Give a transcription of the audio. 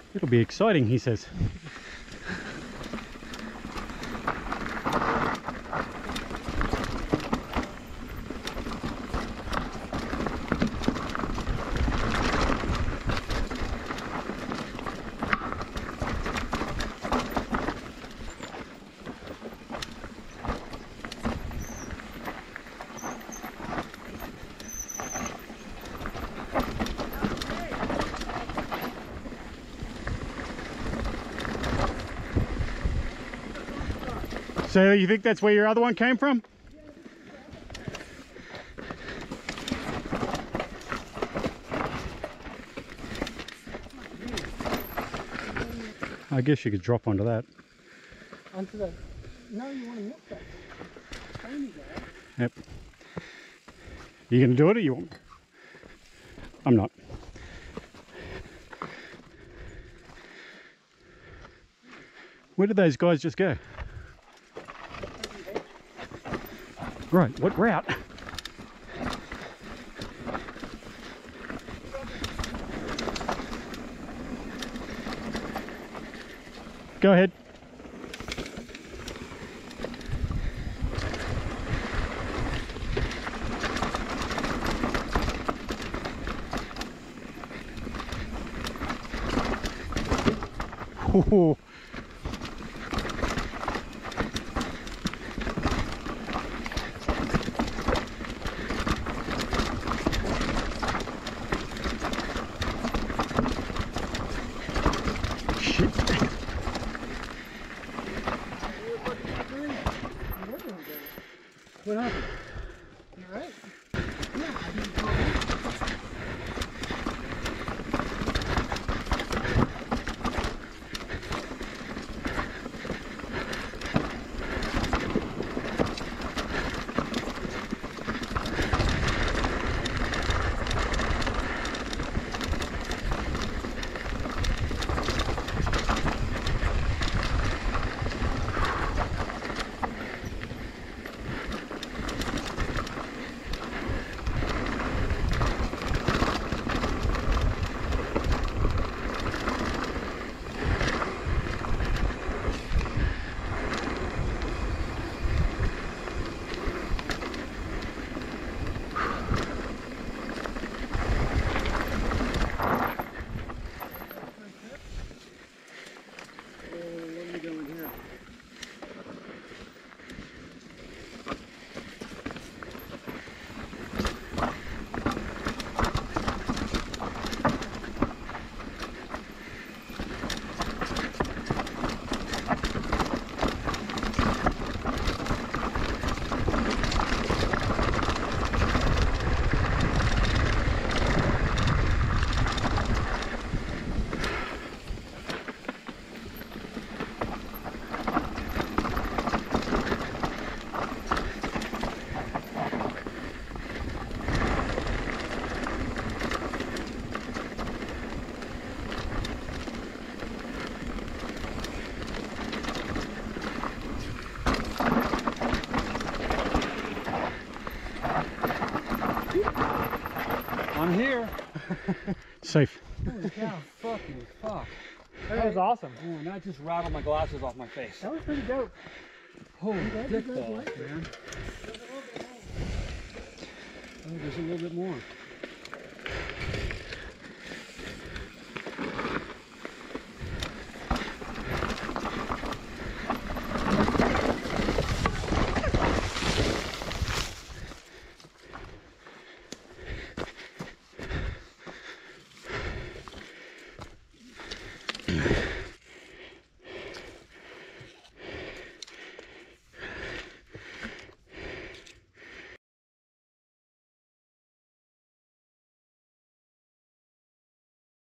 It'll be exciting, he says. So you think that's where your other one came from? I guess you could drop onto that. Onto the... No, you want to milk that. Yep. You gonna do it or you won't? I'm not. Where did those guys just go? Right, what route? Go ahead. Oh. What happened? You alright? I'm here. Safe. Holy cow, fucking fuck. That was awesome. Oh, and that just rattled my glasses off my face. That was pretty dope. Holy dick balls, man. Oh, there's a little bit more.